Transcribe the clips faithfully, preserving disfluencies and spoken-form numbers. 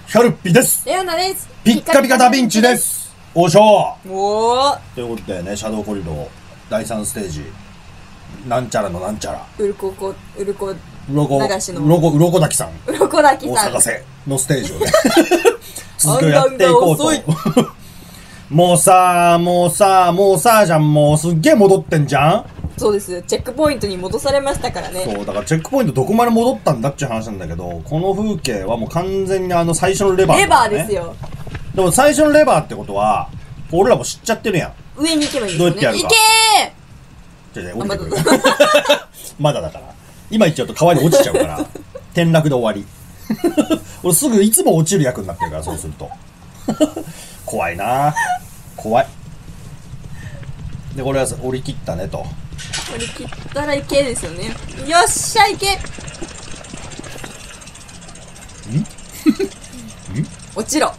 ヒャルッピです。 レオナです。 ピッカピカダヴィンチです。おーしょー。 おー。 ということでね、シャドウコリドーだいさんステージ、なんちゃらのなんちゃら。 うるここ、うるこ、 うろこ、 流しの。 うろこ、うろこだきさん。 うろこだきさん。 を探せのステージをね、続きをやっていこうと。もうさ、もうさ、もうさ、じゃん、もうすっげえ戻ってんじゃん。 そうです。チェックポイントに戻されましたからね。 そう、だからチェックポイントどこまで戻ったんだっていう話なんだけど、この風景はもう完全にあの最初のレバー、ね。 レバーですよ。 でも最初のレバーってことは、俺らも知っちゃってるやん。 上に行けばいいんですよね。 どうやってやるか。 行けー。 じゃあ、降りてくる。まだだから。今行っちゃうと川に落ちちゃうから、転落で終わり。俺すぐいつも落ちる役になってるから、そうすると。怖いなぁ。怖い。で、これは降り切ったねと。 降り切ったらいけですよね。よっしゃいけ。んん落ちろ。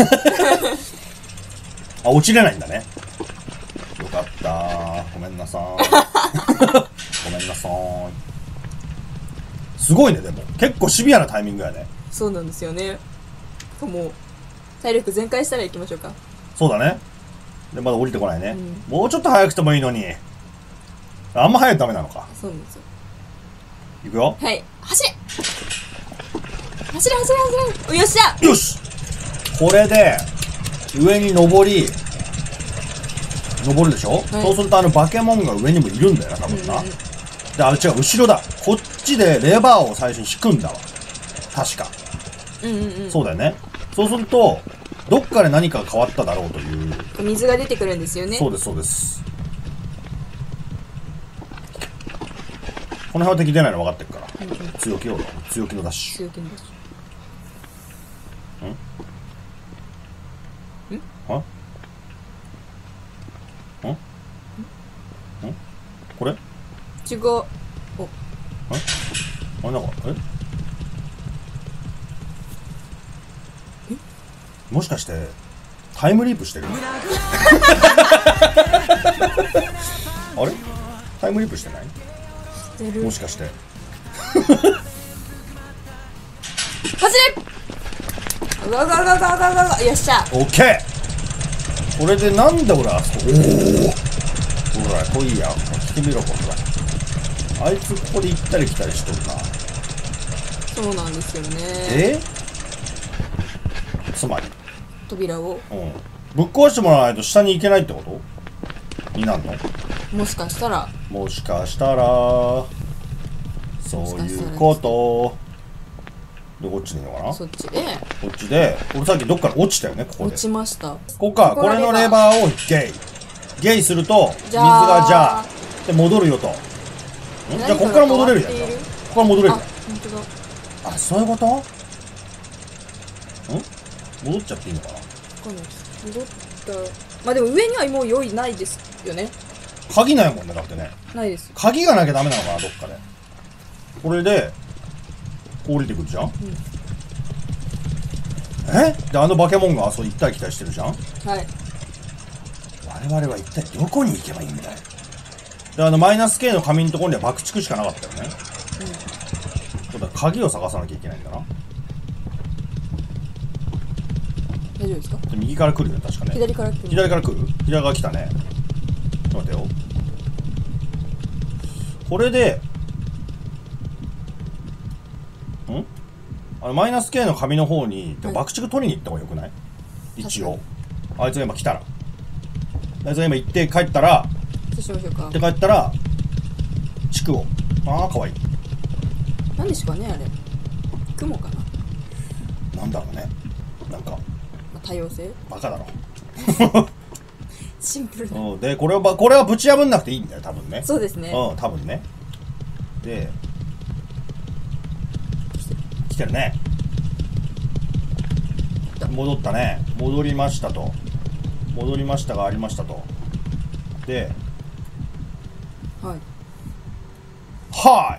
あ、落ちれないんだね。よかったー。ごめんなさーい。ごめんなさーい。すごいね、でも。結構シビアなタイミングやね。 そうなんですよね。もう、体力全開したら行きましょうか。 そうだね。で、まだ降りてこないね。うん、もうちょっと早くてもいいのに。あんま早くダメなのか。 そうなんですよ。 いくよ。 はい。走れ走れ走れ走れよっしゃよしこれで、上に登り、登るでしょ、はい、そうするとあのバケモンが上にもいるんだよな、多分な。うんうん、で、あれ違う、後ろだ。こっちでレバーを最初に引くんだわ。確か。 うんうんうん。 そうだよね。そうすると、どっかで何かが変わっただろうという。 水が出てくるんですよね。 そうです、そうです。この辺は敵出ないの分かってるから。うんうん、強気よ、強気のダッシュ。 強気のダッシュ。んんはんんんこれ違う。おえあれなんか、ええもしかしてタイムリープしてるあれタイムリープしてないもしかして走れうわうわうわうわうわうわよっしゃオッケーこれでなんで俺あそこおおほら来いや来てみろこれあいつここで行ったり来たりしとるなそうなんですよねえつまり扉をうんぶっ壊してもらわないと下に行けないってことになんのもしかしたらもしかしたらそういうことでこっちでいいのかなそっちでこっちで俺さっきどっから落ちたよねここで落ちましたここかこれのレバーをゲイゲイすると水がじゃあで戻るよとじゃあこっから戻れるやんここから戻れるやんあ、本当だあ、そういうことん戻っちゃっていいのかな戻ったまあでも上にはもう用意ないですよね鍵ないもんねだってねないです鍵がなきゃダメなのかなどっかでこれで降りてくるじゃん、うん、えであのバケモンがあそこ行ったり来たりしてるじゃんはい我々は一体どこに行けばいいんだよであのマイナス K の紙のところには爆竹しかなかったよねうんだ鍵を探さなきゃいけないんだな大丈夫ですか右から来るよ確かね左から来る左から来る左から来たねちょっと待ってよこれでんあのマイナス K の紙の方に爆竹取りに行った方がよくない、はい、一応あいつが今来たらあいつが今行って帰ったらそうしましょうか行って帰ったら地区をああかわいい何ですかねあれ雲かななんだろうねなんか多様性バカだろシンプルなでこれはこれはぶち破んなくていいんだよ多分ねそうですねうん多分ねで来てるね戻ったね戻りましたと戻りましたがありましたとではいはい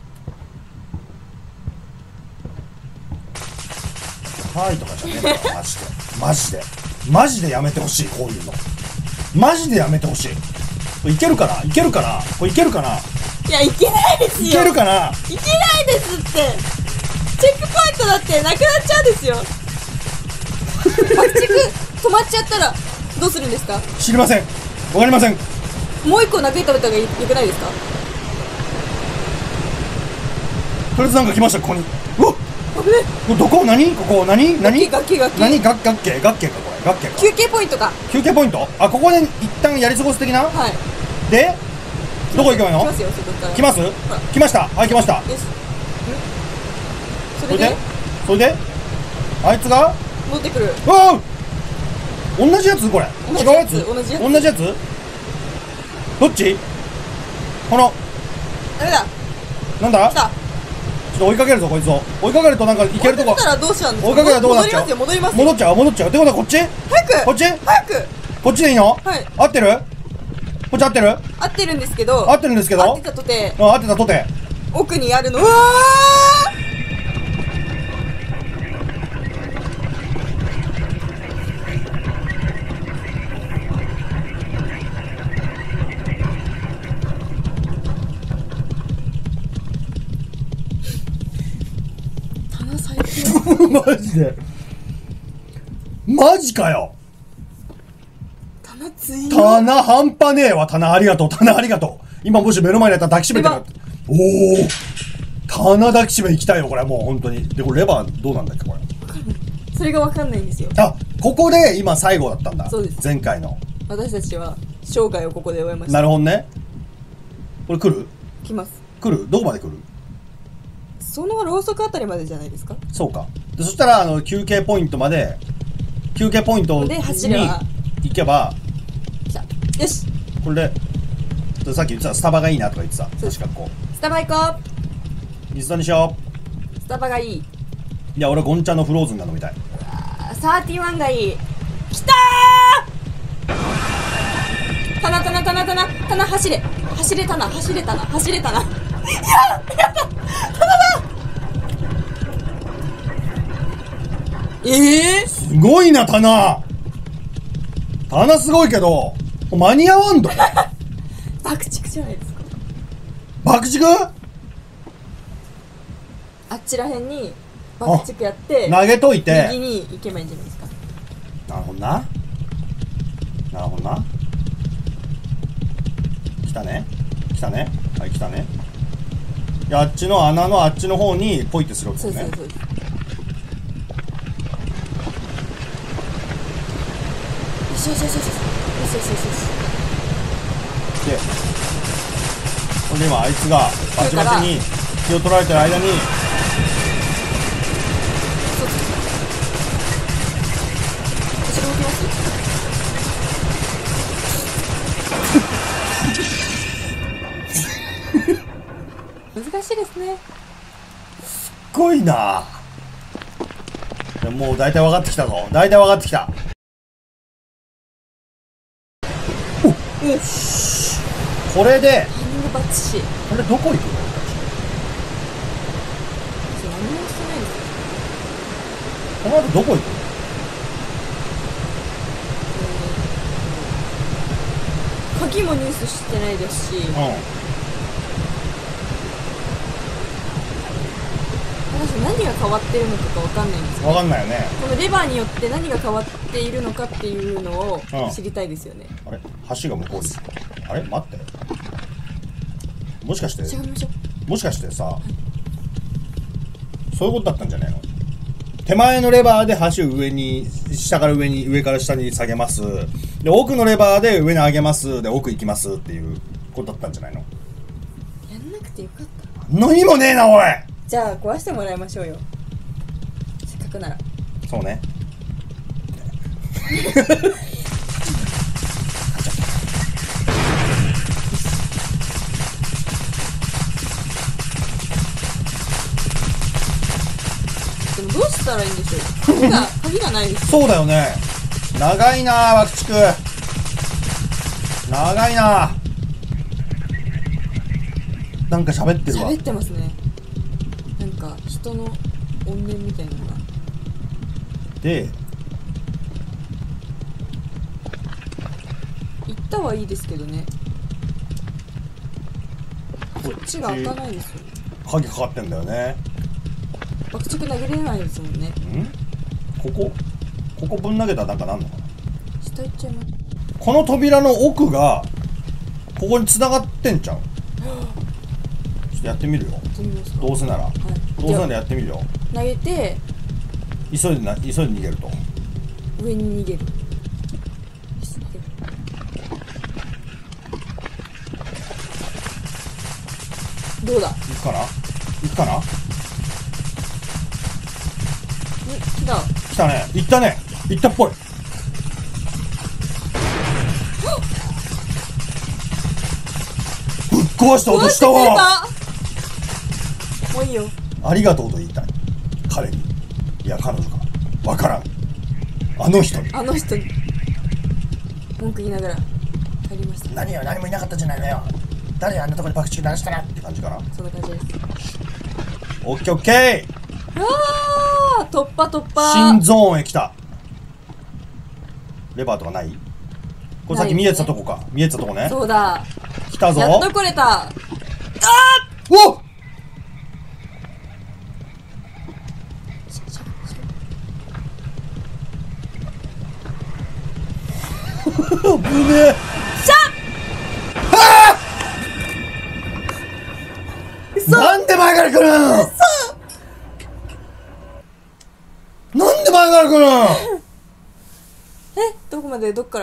はいとかじゃねえんだよマジでマジでマジでやめてほしいこういうのマジでやめてほしいこれいけるかないけるかなこれいけるかないやいけないですよいけるかないけないですってチェックポイントだってなくなっちゃうんですよ爆竹止まっちゃったらどうするんですか？ 知りません。わかりません。 もう一個殴り食べた方がよくないですか？ とりあえずなんか来ました、ここに。うわっ、 危ねこれどこ？何ここ？何何楽器楽器何？楽楽器楽器かこれ。楽器か。 休憩ポイントか。 休憩ポイント？あ、ここで一旦やり過ごす的な？ はい。 でどこ行けばいいの？ 来ますよ、そこから。 来ます？来ました。はい、来ました。 よし。んそそれでれでそれであいつが持ってくる。 うわー、同じやつこれ。 同じやつ違うやつ？ 同じやつ同じやつ？どっち？このダメだ。 なんだ？ 来た。 ちょっと追いかけるぞこいつを。追いかけるとなんか行けるとこ。 追いかけたらどうしちゃうんですか？ 追いかけたらどうなっちゃう？ 戻りますよ、戻りますよ。 戻っちゃう戻っちゃう。ってことはこっち？ 早くこっち？ 早くこっちでいいの？ はい。 合ってる？こっち合ってる？ 合ってるんですけど、 合ってるんですけど？ 合ってたとて、 あ、合ってたとて。 奥にあるの、うわー棚最強。 マジでマジかよ。 棚強い。 棚半端ねえわ。棚ありがとう。棚ありがとう。今もし目の前にあったら抱きしめてる。おお、棚抱きしめ行きたいよこれ。もう本当に。でこれレバーどうなんだっけこれ。 それがわかんないんですよ。 あ、ここで今最後だったんだ。 そうです。 前回の。 私たちは生涯をここで終えました。 なるほどね。これ来る？ 来ます。 来る？どこまで来る？ そのろうそくあたりまでじゃないですか。 そうか。でそしたらあの休憩ポイントまで、休憩ポイントにで走れば行けば、 来た。よし。 これで、でさっき言ってたスタバがいいなとか言ってた。 そう確かこスタバ行こう。水谷しよう。スタバがいい。 う。いや俺ゴンチャのフローズンが飲みたい。 サーティワンがいい。来たー。棚棚棚棚棚走れ走れ棚走れ棚走れ棚。ややった棚だ。ええー、 すごいな棚。棚すごいけど間に合わんど。 爆竹じゃないですか。 爆竹？ あっちらへんに爆竹やって投げといて。 右に行けばいいんじゃないですか。 なるほどな。なるほどな。来たね。来たね。はい、来たね。いや、あっちの穴のあっちの方にポイってするわけそうですね。 そうそうです。よしよしよしよしよしよしよしよし。 で、ほんで今あいつがバチバチに気を取られてる間に、 そうそう。後ろ向きます。難しいですね。 すっごいな。でももう大体分かってきたぞ。大体分かってきた。おっ、これでタイミングバッチシ。 これどこ行くの？ そう何もしてないですよ。 この後どこ行くの？ 鍵も入手してないですし、 うん。 私何が変わってるのかが分かんないんですよ。 分かんないよね。 このレバーによって何が変わっているのかっていうのをうん知りたいですよね。 あれ橋が向こうに。あれ待って。もしかして、 違いましょう。 もしかしてさ、そういうことだったんじゃないの？手前のレバーで橋を上に、下から上に、上から下に下げます。で、奥のレバーで上に上げます。で、奥行きますっていうことだったんじゃないの？ やんなくてよかった。 何もねえな、おい！ じゃあ壊してもらいましょうよ。せっかくなら。 そうね。 でもどうしたらいいんでしょう。鍵が鍵がないです。 そうだよね。長いな、爆竹。長いな。なんか喋ってるわ。 喋ってますね。なんか人の怨念みたいなのが。 で、 行ったはいいですけどね。こっちが開かないですよね。 鍵かかってんだよね。 爆竹投げれないですもんね。 ん？ここ？ ここぶん投げたらなんかなんのかな。 下行っちゃいます。 この扉の奥がここに繋がってんちゃう。ちょっとやってみるよ。 やってみますか。 どうせなら、 はい、 どうせならやってみるよ。 投げて急いでな、急いで逃げると。 上に逃げる。どうだ。 行くかな行くかな。 ん、来た。 来たね。行ったね。行ったっぽい。ぶっ壊した音したわ。 もういいよ。 ありがとうと言いたい。彼に。いや、彼女か。わからん。あの人に。 あの人に。文句言いながら帰りました。 何よ、何もいなかったじゃないのよ。誰あんなところで爆竹鳴らしたらって感じかな。 そんな感じです。 オッケーオッケー。 あー、突破突破。 新ゾーンへ来た。レバーとかない？これさっき見えてたとこか。見えてたとこね。 そうだ。 来たぞ。 やっと来れた。あー！おっ！ぶねえ。 しゃはぁ！なんで前から来るん？なんで前から来るん？ え、どこまで？どっから？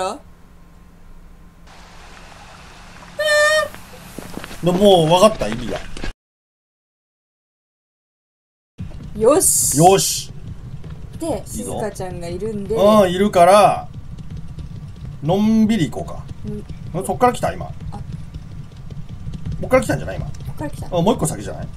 でもう分かった意味が。 よし。 よし。 で、静香ちゃんがいるんで。 うん、いるから、のんびり行こうか。 うん、 そっから来た今。 あ、 こっから来たんじゃない今。 こっから来た。 あ、もう一個先じゃない？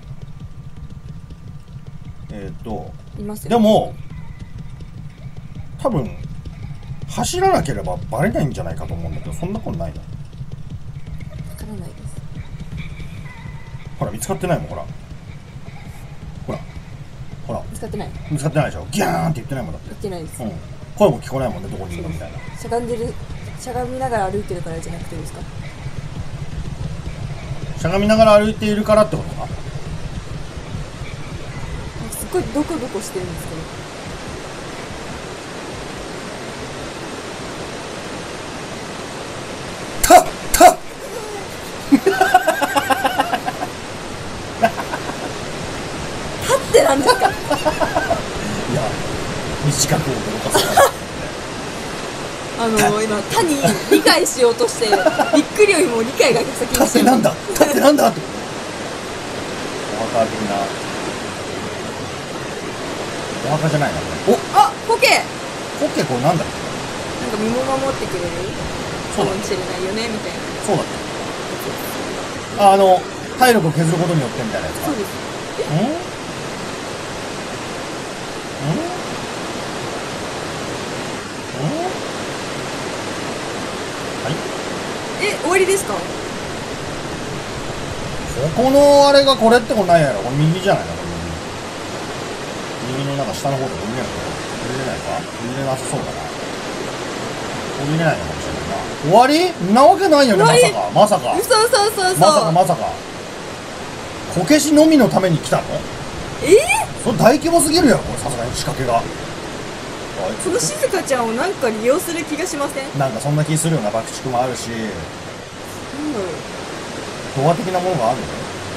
えっと、 いますよ。 でも、多分、走らなければバレないんじゃないかと思うんだけど、そんなことないの？ わからないです。 ほら、見つかってないもん、ほら。ほら。ほら。 見つかってない。 見つかってないでしょ。ギャーンって言ってないもんだって。 言ってないです。 うん。声も聞こえないもんね、どこにいるのみたいな。 しゃがんでる、しゃがみながら歩いてるからじゃなくてですか？ しゃがみながら歩いているからってことか。 すっごいドコドコしてるんですけど。 たった立ってなんですか？ いや、短く驚かせた。 あの今他に理解しようとしてびっくりよりも理解が先にしてる。 立ってなんだ立ってなんだってお墓的な。お墓じゃないなこれ。おあ、コケ。 コッケこれなんだっけ。 なんか身も守ってくれるそうだかもしれないよねみたいな。 そうだっけ。あ、あの体力を削ることによってみたいなやつか。 そうです。 うんうんえ、終わりですか？ ここのあれがこれってことないやろ。これ右じゃないのこれ右。右のなんか下の方で見れないの？見れないか？見れなさそうだな。見れないのかもしれないな。終わり？んなわけないよね、まさか。まさか。 そうそうそうそう。 まさかまさか。こけしのみのために来たの？ えー、 それ大規模すぎるやろ、これさすがに仕掛けが。 この静香ちゃんをなんか利用する気がしません？ なんかそんな気するような爆竹もあるし、 なんだろう。 ドア的なものがあるの？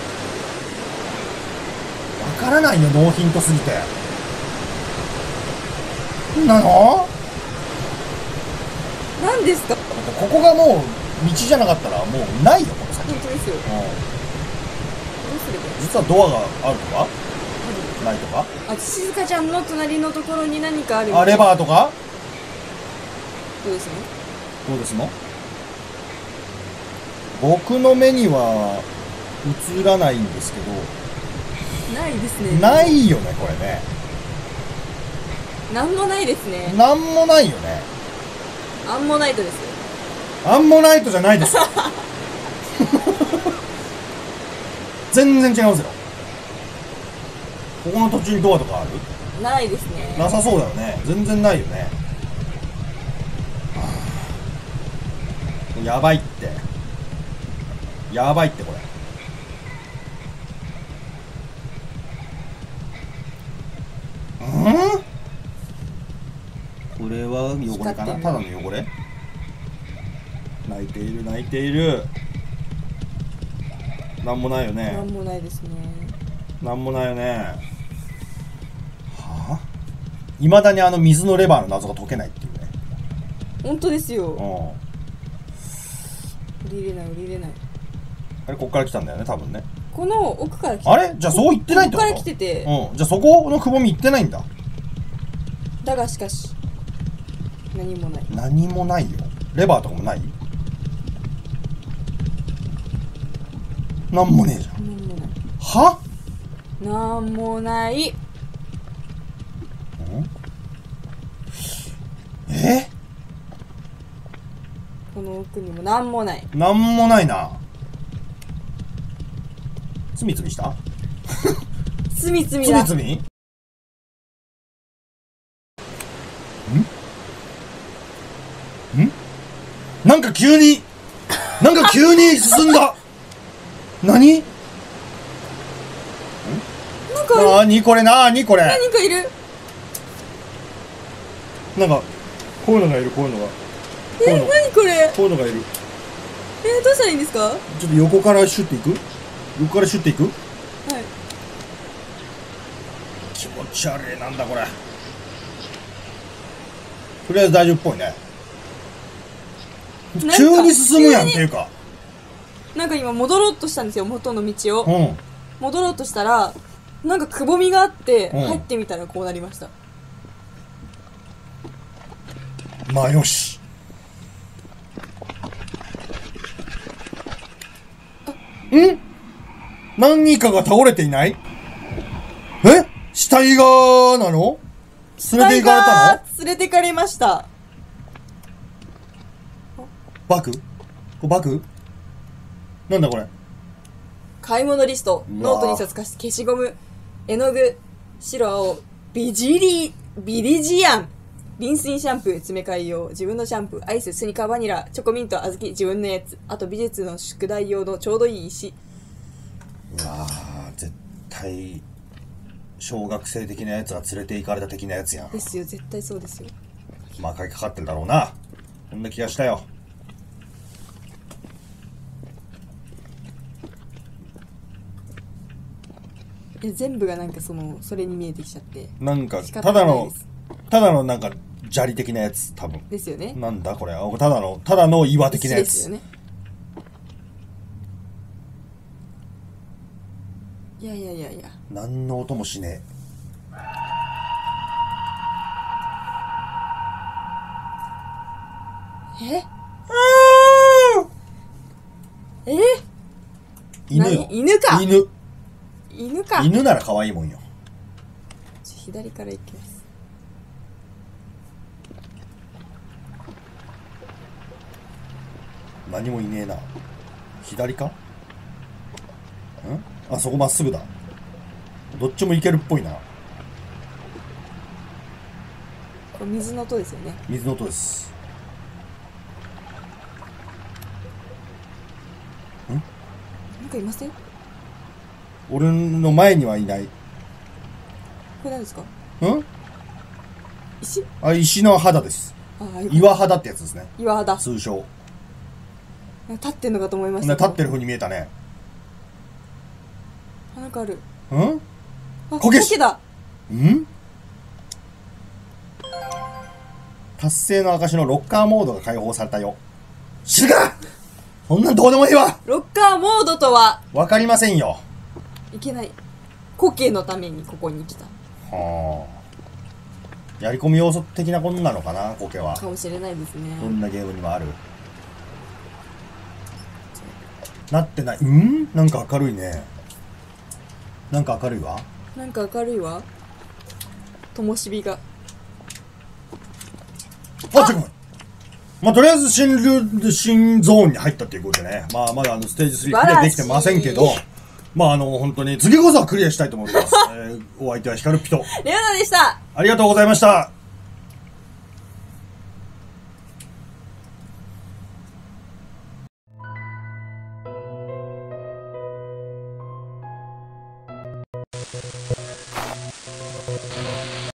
わからないよ、ノーヒントすぎて。なの？ 何ですか？ ここがもう道じゃなかったらもうないよ、この先。 本当ですよ。 うん。 どうすればいい？ 実はドアがあるとかないとか。 あ、静香ちゃんの隣のところに何かある。 あ、レバーとかどうですね。 どうですの？僕の目には映らないんですけど。 ないですね。 ないよね、これね。 なんもないですね。 なんもないよね。 アンモナイトですよ。 アンモナイトじゃないですよ。全然違いますよ。ここの途中にドアとかある？ ないですね。 なさそうだよね。全然ないよね。やばいって。やばいってこれ。うん？ これは汚れかな、ただの汚れ。泣いている泣いている。なんもないよね。 なんもないですね。 なんもないよね。はあ、いまだにあの水のレバーの謎が解けないっていうね。 本当ですよ。 うん。 降りれない降りれない。 あれこっから来たんだよね多分ね。 この奥から来て、 あれじゃあそう言ってないってこと？ こっから来てて、 うん、じゃあそこのくぼみ行ってないんだ。 だがしかし何もない。 何もないよ。レバーとかもない？なんもねえじゃん。 何もない。 は？ なんもない。 え？ この奥にもなんもない。 なんもないな。つみつみした？ つみつみつだ。 みつみ？ん？ん？なんか急になんか急に進んだ。何？ なんかなにこれ、なにこれ。 何かいる。 なんかこういうのがいる、こういうのが。 え、何これ。 こういうのがいる。 えー、どうしたらいいんですか。はちょっと横からシュッていく？横からシュッていく？ い。 気持ち悪い。なんだこれ。とりあえず大丈夫っぽいね。 なんか急に進むやんっていうか。 なんか今戻ろうとしたんですよ、元の道を。 うん。 戻ろうとしたらなんかくぼみがあってうん入ってみたらこうなりました。 まあよし。ん？何かが倒れていない？え？死体がなの？連れて行かれたの？ 連れて行かれました。 バグ？これバグ？なんだこれ。 買い物リスト、 うわノートに冊、消しゴム、絵の具、白青、ビジリ、ビリジアン、リンスインシャンプー、詰め替え用、自分のシャンプー、アイス、スニカー、バニラ、チョコミント、小豆、自分のやつ、あと美術の宿題用のちょうどいい石。 うわー、絶対小学生的なやつが連れて行かれた的なやつやん。 ですよ、絶対そうですよ。 まあ鍵かかってるだろうな。こんな気がしたよ。 え、全部がなんかそのそれに見えてきちゃってなんか仕方ただのないですただのなんか砂利的なやつ多分。 ですよね。 なんだこれ。あ、ただのただの岩的なやつ。 ですよね。いやいやいやいや。 何の音もしねえ？ え。 え？ 犬よ。 何？犬か。 犬。 犬か。 犬なら可愛いもんよ。 左から行きます。 何もいねえな。左か？ん？あそこまっすぐだ。どっちも行けるっぽいな。 これ水の音ですよね。 水の音です。ん？ なんかいません？こ俺の前にはいない。 れ何ですか？ ん？ 石？ あ、石の肌です。 あ、 岩肌ってやつですね。 岩肌。 通称。 立ってんのかと思いましね、 た。 立ってる風に見えたね。 あ、なんかある。 ん？ あ、 こけし苔だ。 ん？達成の証のロッカーモードが解放されたよ。知るか！そんなんどうでもいいわ！ ロッカーモードとはわかりませんよ。 いけない。苔のためにここに来た。 はあ。やり込み要素的なことなのかな、苔は。 かもしれないですね。 どんなゲームにもある。なってない。ん？なんか明るいね。なんか明るいわ。 なんか明るいわ。灯火が。 あ、ちょっと待って。まあ、とりあえず新ルール、新ゾーンに入ったっていうことでね。まあ、まだあの、ステージスリークリアできてませんけど、まあ、あの、本当に、次こそはクリアしたいと思います。えー、お相手はヒカルピト。 レオナでした。 ありがとうございました。